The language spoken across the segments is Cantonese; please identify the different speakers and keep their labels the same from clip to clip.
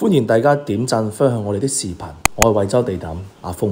Speaker 1: 歡迎大家點讚分享我哋啲視頻。我係惠州地膽阿峰。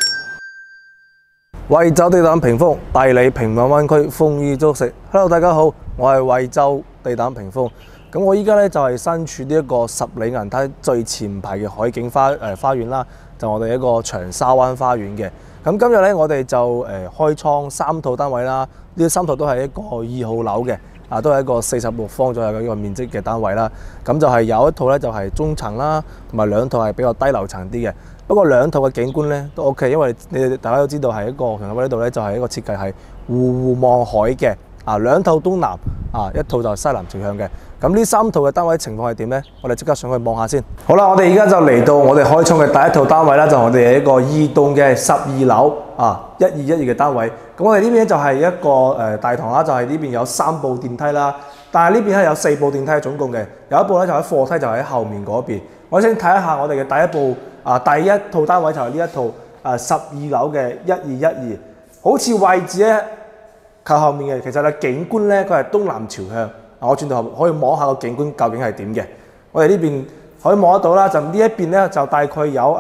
Speaker 2: 惠州地膽屏風帶你平穩灣區豐衣足食。Hello， 大家好，我係惠州地膽屏風。咁我依家咧就係身處呢一個十里銀灘最前排嘅海景花園啦，就我哋一個長沙灣花園嘅。咁今日咧我哋就開倉3套單位啦，呢3套都係一個2號樓嘅，都係一個46方左右嘅一個面積嘅單位啦。咁就係有一套咧就係中層啦，同埋2套係比較低樓層啲嘅。不過2套嘅景觀咧都 OK， 因為你哋大家都知道係一個長沙灣呢度咧就係一個設計係戶望海嘅。2套東南，1套就西南朝向嘅。咁呢3套嘅單位情況係點呢？我哋即刻上去望下先。好啦，我哋而家就嚟到我哋開倉嘅第一套單位啦，就係我哋一個2棟嘅12樓1212嘅單位。咁我哋呢邊就係一個大堂啦，就係呢邊有3部電梯啦，但係呢邊咧有4部電梯總共嘅，有一部咧就喺貨梯就喺後面嗰邊。我先睇一下我哋嘅第一部第一套單位就係呢一套12樓嘅1212，好似位置咧靠後面嘅，其實咧景觀咧佢係東南朝向。我轉頭可以摸下個景觀究竟係點嘅。我哋呢邊可以摸得到啦，就呢一邊咧就大概有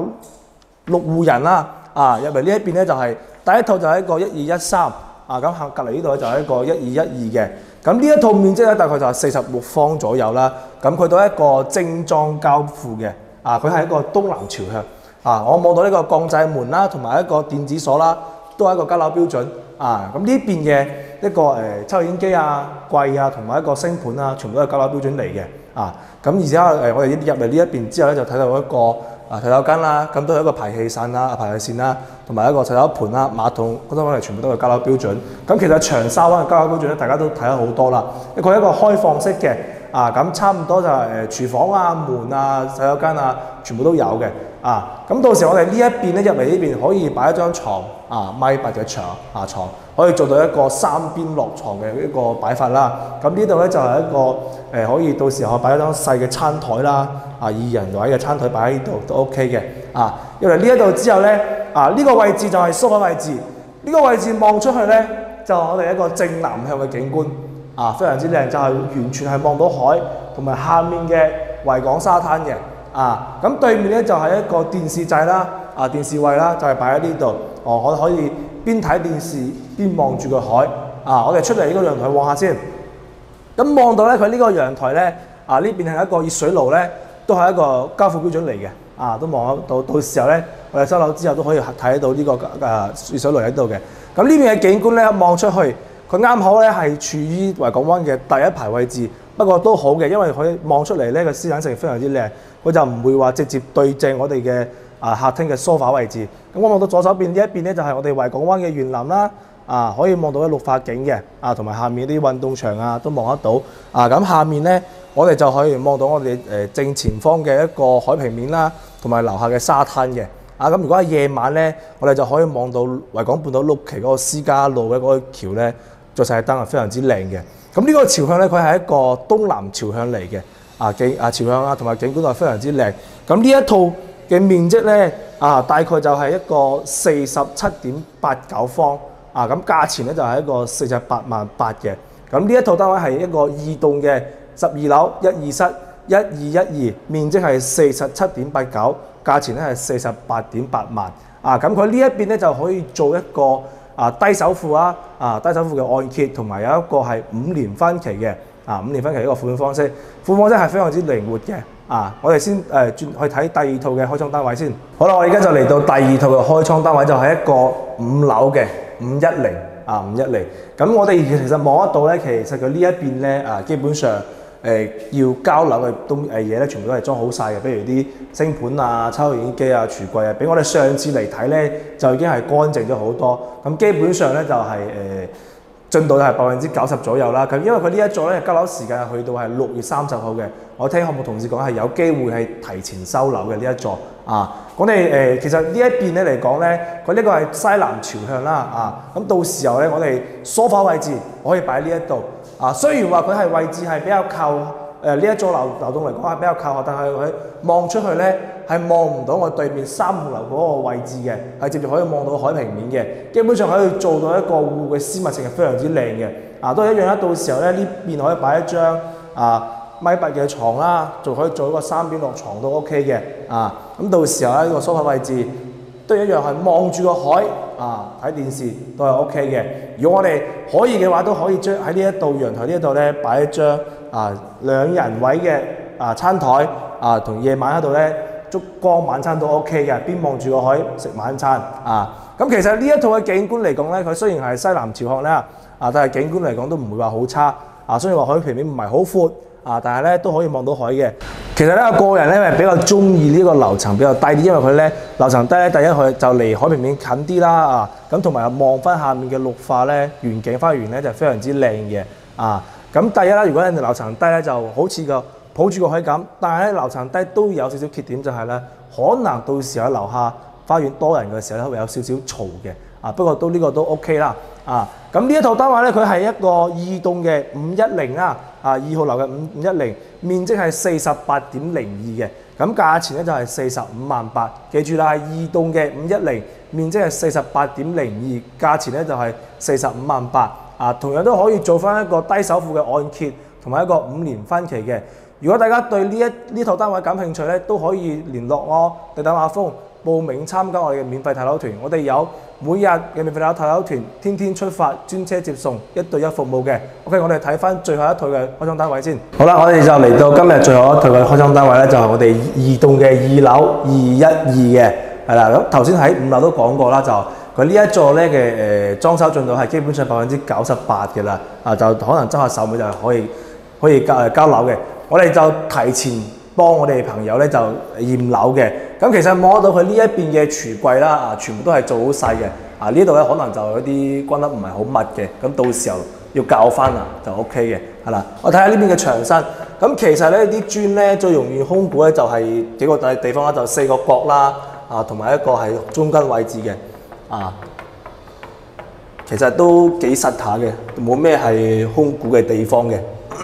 Speaker 2: 6戶人啦。入嚟呢一邊咧就係第一套就係一個1213，咁隔離呢度就係一個1212嘅。咁呢一套面積咧大概就係46方左右啦。咁佢都係一個精裝交付嘅，佢係一個東南朝向。我望到呢個鋼製門啦，同埋一個電子鎖啦，都係一個交樓標準。咁呢邊嘅一個抽油煙機櫃同埋一個星盤全部都係交樓標準嚟嘅。咁而且我哋入嚟呢一邊之後咧，就睇到一個洗手間啦，咁都係一個排氣扇啦、排氣線啦，同埋一個洗手盤啦、馬桶嗰啲全部都係交樓標準。咁其實長沙灣嘅交樓標準咧，大家都睇得好多啦。佢係一個開放式嘅，咁差唔多就係廚房門洗手間全部都有嘅。咁到時我哋呢一邊咧入嚟呢邊可以擺一張床，1.8米嘅床可以做到一個3邊落床嘅一個擺法啦。咁呢度咧就係一個可以到時候擺一張細嘅餐台啦，2人位嘅餐台擺喺呢度都 OK 嘅。入嚟呢一度之後咧，呢個位置就係梳化位置。呢個位置望出去咧，就我哋一個正南向嘅景觀，非常之靚，就係完全係望到海同埋下面嘅維港沙灘嘅。咁對面咧就係一個電視掣啦，電視位啦，就係擺喺呢度。我可以邊睇電視邊望住個海。我哋出嚟呢個陽台望下先。咁望到咧，佢呢個陽台咧，呢邊係一個熱水爐咧，都係一個交付標準嚟嘅。都望得到。到時候咧，我哋收樓之後都可以睇到呢個熱水爐喺度嘅。咁呢邊嘅景觀咧，望出去，佢啱好咧係處於維港灣嘅第一排位置。不過都好嘅，因為佢望出嚟咧個私隱性非常之靚，佢就唔會話直接對正我哋嘅客廳嘅梳化位置。咁我望到左手邊呢一邊咧就係我哋維港灣嘅園林啦，可以望到綠化景嘅，同埋下面啲運動場都望得到。咁下面咧我哋就可以望到我哋正前方嘅一個海平面啦，同埋樓下嘅沙灘嘅。咁如果係夜晚咧，我哋就可以望到維港半島六期嗰個私家路嘅嗰個橋咧，着晒燈非常之靚嘅。咁呢個朝向咧，佢係一個東南朝向嚟嘅，朝向同埋景觀都係非常之靚。咁呢一套嘅面積咧，大概就係一個47.89方，咁價錢咧就係一個48萬8嘅。咁呢一套單位係一個2棟嘅12樓1二室1212，面積係47.89，價錢咧係48.8萬。咁佢呢一邊咧就可以做一個低首付低首付嘅按揭，同埋有一個係5年分期嘅，5年分期一個付款方式，付款方式係非常之靈活嘅。我哋先轉去睇第2套嘅開倉單位先。好啦，我而家就嚟到第2套嘅開倉單位，就係一個5樓嘅510。咁我哋其實望得到咧，其實佢呢一邊咧基本上要交樓嘅嘢咧，全部都係裝好晒嘅，比如啲星盤抽油煙機櫥櫃比我哋上次嚟睇咧就已經係乾淨咗好多。咁基本上咧就係進度係90%左右啦。咁因為佢呢一座咧交樓時間係去到係6月30號嘅，我聽項目同事講係有機會係提前收樓嘅呢一座。我哋其實呢一邊咧嚟講咧，佢呢個係西南朝向啦。咁到時候咧，我哋梳化位置我可以擺喺呢一度。雖然話佢係位置係比較靠呢一座樓棟嚟講係比較靠後，但係佢望出去咧係望唔到我對面3號樓嗰個位置嘅，係直接可以望到海平面嘅。基本上可以做到一個戶嘅私密性係非常之靚嘅。都係一樣啦。到時候咧呢邊可以擺一張米八嘅床啦，仲可以做一個3邊落床都 OK 嘅啊。咁到時候咧，呢個梳化位置都一樣係望住個海啊，睇電視都係 OK 嘅。如果我哋可以嘅話，都可以將喺呢一度陽台呢一度咧擺一張2人位嘅餐台啊，同夜晚喺度咧燭光晚餐都 OK 嘅，邊望住個海食晚餐啊。咁其實呢一套嘅景觀嚟講咧，佢雖然係西南朝向咧但係景觀嚟講都唔會話好差啊。雖然話海平面唔係好闊但係咧都可以望到海嘅。其實咧，我個人咧係比較中意呢個樓層比較低啲，因為佢咧樓層低咧，第一佢就離海平面近啲啦咁同埋望翻下面嘅綠化咧，園景花園咧就非常之靚嘅咁第一啦，如果你樓層低咧，就好似個抱住個海咁，但係咧樓層低都有少少缺點，就係咧可能到時喺樓下花園多人嘅時候咧會有少少嘈嘅不過呢個都 OK 啦咁呢一套單位咧，佢係一個2棟嘅510啦2號樓嘅510，面積係48.02嘅，咁價錢咧就係45萬8，記住啦，係2棟嘅510，面積係48.02，價錢咧就係45萬8同樣都可以做翻一個低首付嘅按揭，同埋一個5年分期嘅。如果大家對呢套單位感興趣咧，都可以聯絡我地膽阿峰報名參加我哋嘅免費睇樓團。我哋有每日嘅免費睇樓團，天天出發，專車接送，1對1服務嘅。OK， 我哋睇翻最後一套嘅開倉單位先。好啦，我哋就嚟到今日最後一套嘅開倉單位咧，就係我哋2棟嘅2樓212嘅，係啦。咁頭先喺5樓都講過啦，就佢呢一座咧嘅裝修進度係基本上98%嘅啦，就可能執下手尾就可以交樓嘅。我哋就提前幫我哋朋友咧就驗樓嘅。咁其實望得到佢呢一邊嘅櫥櫃啦，全部都係做好細嘅。呢度咧可能就有啲關得唔係好密嘅，咁到時候要校翻就 OK 嘅，係啦。我睇下呢邊嘅牆身，咁其實咧啲磚咧最容易空估咧就係幾個地方啦，就4個角啦，同埋一個係中間位置嘅，其實都幾實下嘅，冇咩係空估嘅地方嘅。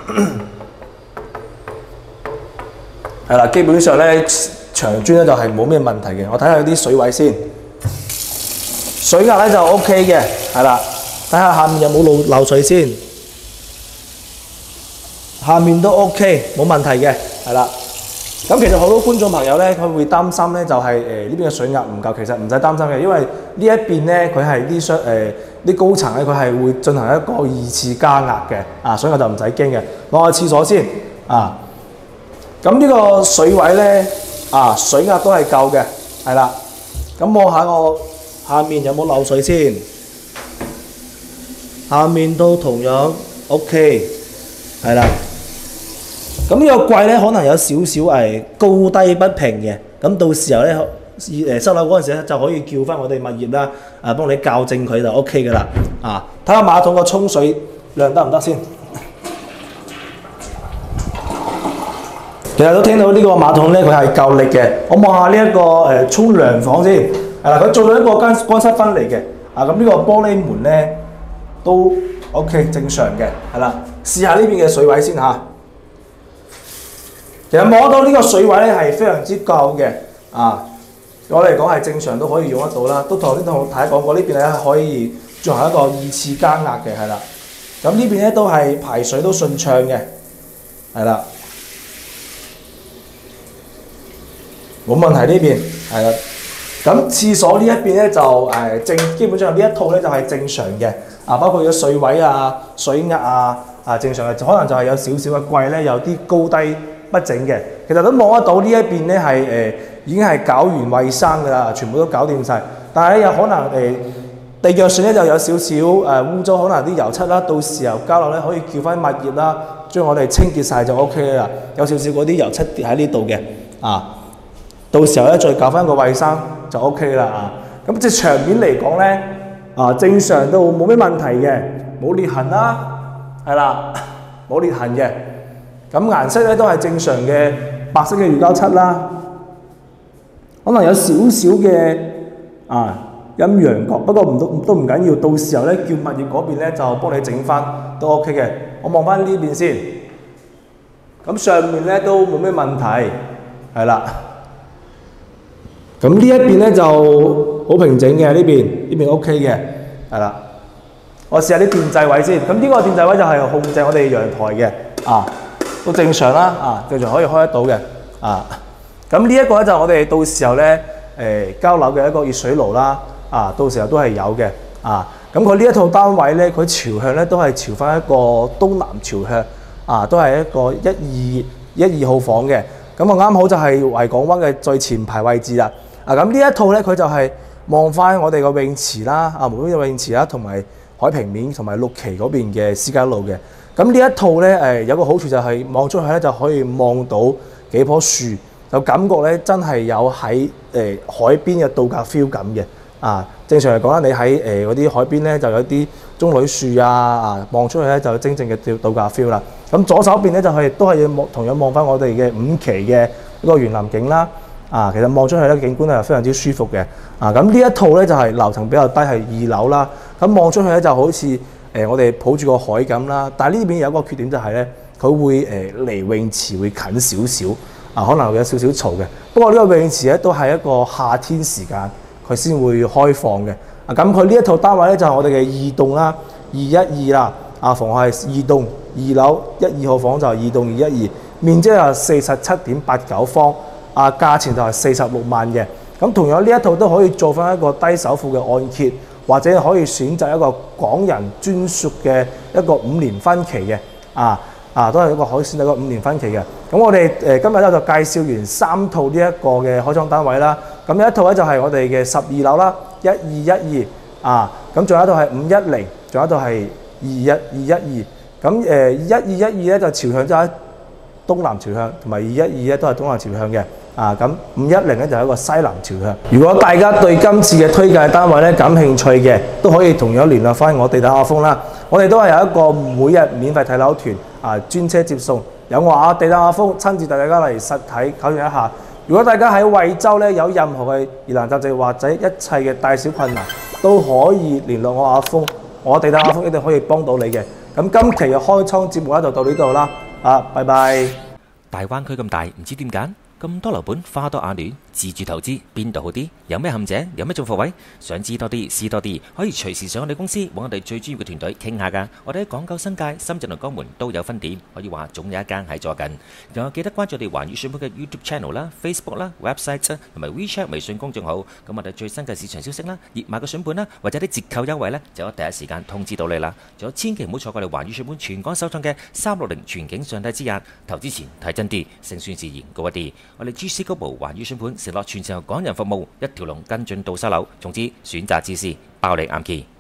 Speaker 2: 係啦，基本上咧牆磚咧就係冇咩問題嘅。我睇下啲水位先，水壓咧就 OK 嘅，係啦。睇下下面有冇漏水先，下面都 OK， 冇問題嘅，係啦。咁其實好多觀眾朋友咧，佢會擔心咧就係呢邊嘅水壓唔夠，其實唔使擔心嘅，因為呢一邊咧佢係啲高層咧佢係會進行一個2次加壓嘅，水壓就唔使驚嘅。攞去廁所先咁呢個水位咧水壓都係夠嘅，係啦。咁望下我下面有冇漏水先，下面都同樣 OK， 係啦。咁呢個櫃咧可能有少少高低不平嘅，咁到時候咧收樓嗰陣時咧就可以叫翻我哋物業啦，幫你校正佢就 OK 㗎啦。睇下馬桶個沖水量得唔得先？其實都聽到呢個馬桶咧，佢係夠力嘅。我望下呢一個沖涼房先，係啦，佢做咗一個乾濕分離嘅。咁呢個玻璃門咧都 OK 正常嘅，係啦。試下呢邊嘅水位先嚇。其實摸到呢個水位咧係非常之夠嘅，我嚟講係正常都可以用得到啦。都頭先同大家講過，呢邊咧可以進行一個2次加壓嘅，係啦。咁呢邊咧都係排水都順暢嘅，係啦。冇問題呢邊，係啦。咁廁所呢一邊咧就基本上呢一套咧就係正常嘅，包括咗水位水壓正常嘅，可能就係有少少嘅櫃咧有啲高低不整嘅。其實都望得到呢一邊咧係已經係搞完衞生㗎啦，全部都搞掂晒。但係咧有可能地腳上咧就有少少污糟，可能啲油漆啦，到時候交樓咧可以叫翻物業啦，將我哋清潔晒就 OK 啦。有少少嗰啲油漆跌喺呢度嘅，到時候咧再搞翻個衞生就 OK 啦。咁即係牆面嚟講咧，正常都冇咩問題嘅，冇裂痕啦，係啦，冇裂痕嘅。咁顏色咧都係正常嘅白色嘅魚膠漆啦，可能有少少嘅陰陽角，不過都唔緊要，到時候咧叫物業嗰邊咧就幫你整翻都 OK 嘅。我望翻呢邊先，咁上面咧都冇咩問題，係啦。咁呢一邊咧就好平整嘅，呢邊 OK 嘅，係啦。我試下啲電掣位先。咁呢個電掣位就係控制我哋陽台嘅， 都正常啦，正常可以開得到嘅，咁呢一個咧就我哋到時候咧交樓嘅一個熱水爐啦，到時候都係有嘅，咁佢呢一套單位咧，佢朝向咧都係朝翻一個東南朝向，都係一個1、2號房嘅，咁啱好就係維港灣嘅最前排位置啦，咁呢一套咧佢就係望翻我哋個泳池啦，無邊嘅泳池啦，同埋海平面同埋6期嗰邊嘅私家路嘅。咁呢一套咧有個好處就係望出去咧就可以望到幾棵樹，就感覺咧真係有喺海邊嘅度假 feel 感嘅。正常嚟講啦，你喺嗰啲海邊咧就有啲棕櫚樹望出去咧就有真正嘅度假 feel 啦。咁左手邊咧就係都係同樣望翻我哋嘅5期嘅一個園林景啦。其實望出去咧景觀係非常之舒服嘅。咁呢一套咧就係樓層比較低，係2樓啦。咁望出去咧就好似我哋抱住個海咁啦。但係呢邊有一個缺點就係咧，佢會離泳池會近少少，可能會有少少嘈嘅。不過呢個泳池咧都係一個夏天時間佢先會開放嘅。咁佢呢一套單位咧就係我哋嘅2棟啦，212啦。房係2棟2樓1、2號房就係2棟212，面積係47.89方。價錢就係46萬嘅。咁同樣呢一套都可以做翻一個低首付嘅按揭，或者可以選擇一個港人專屬嘅一個5年分期嘅。都係一個可以選擇一個5年分期嘅。咁我哋今日咧就介紹完3套呢一個嘅開倉單位啦。咁有一套咧就係我哋嘅12樓啦，1212。咁仲有一套係510，仲有一套係212。咁1212咧就朝向就喺東南朝向，同埋212咧都係東南朝向嘅。咁510咧就係一個西南朝向。如果大家對今次嘅推介單位咧感興趣嘅，都可以同樣聯絡翻我地產阿峰啦。我哋都係有一個每日免費睇樓團，專車接送。有我地產阿峰親自帶大家嚟實體考驗一下。如果大家喺惠州咧有任何嘅疑難雜症或者一切嘅大小困難，都可以聯絡我阿峰，我地產阿峰一定可以幫到你嘅。咁今期嘅開倉節目咧就到呢度啦。拜拜。
Speaker 3: 大灣區咁大，唔知點揀？咁多樓盤，花多眼亂，自住投資邊度好啲？有咩陷阱？有咩中伏位？想知多啲，試多啲，可以隨時上我哋公司，揾我哋最專業嘅團隊傾下㗎。我哋喺港九新界、深圳同江門都有分店，可以話總有一間喺坐緊。仲有記得關注我哋環宇選盤嘅 YouTube Channel 啦、Facebook 啦、Website 啦，同埋 WeChat 微信公眾號。咁我哋最新嘅市場消息啦、熱賣嘅選盤啦，或者啲折扣優惠呢，就有第一時間通知到你啦。仲有千祈唔好錯過我哋環宇選盤全港首創嘅360全景上帝之日。投資前睇真啲，勝算自然高一啲。我哋 GC 高部環宇選盤承諾全程由港人服務，一條龍跟進到收樓。總之選擇自私，包你啱 key。